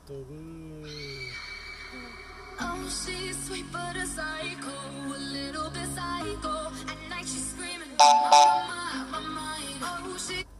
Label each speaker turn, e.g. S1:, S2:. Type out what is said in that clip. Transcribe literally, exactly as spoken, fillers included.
S1: 飛ぶ。
S2: Oh, she's sweet but a psycho, a little bit psycho. At night she's screaming, my, my, my, my mind. Oh, she